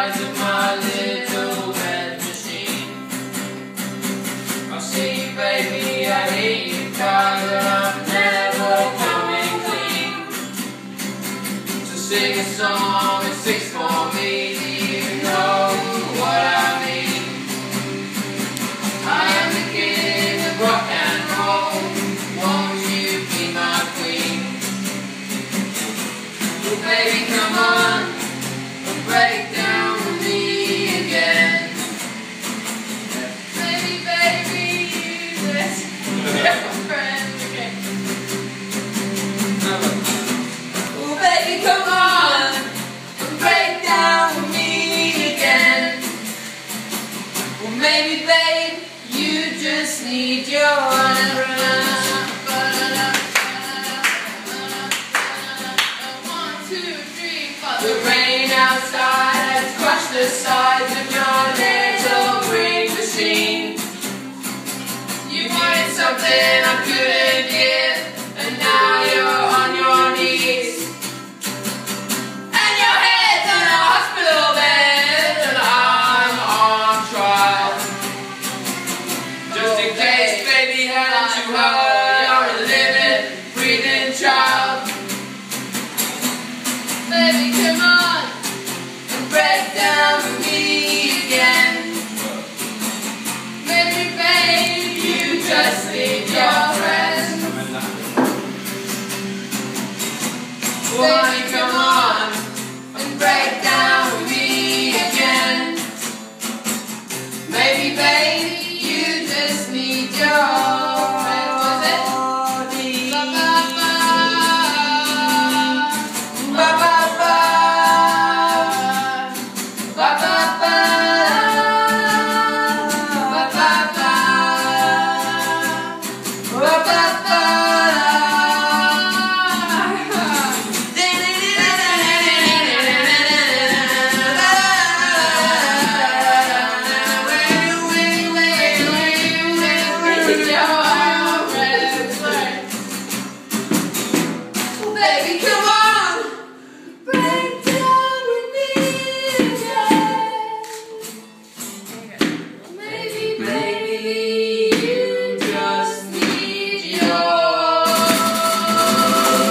sides of my little red machine. I see you, baby, I hear you cry, but I'm never coming clean. So sing a song and sing for me, do you know what I mean? I am the king of rock and roll, won't you be my queen? Well, baby, come on, and break down with me again. Baby, you just friend. Okay. Well, baby, come on, and break down with me again. Well, maybe, babe, you just need your the rain outside has crushed the sides of your little green machine. You wanted something I couldn't give, and now you're on your knees. And your head's on a hospital bed, and I'm on trial. Just in case, baby, hadn't you heard, you're a living, breathing child. Baby, come on, and break down with me again. Maybe, babe, you just need your friends. Baby, come on, and break down with me again. Maybe, babe, you just need your baby, come on, break down with me again. Maybe, baby, you just need your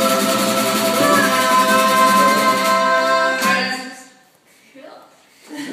friends.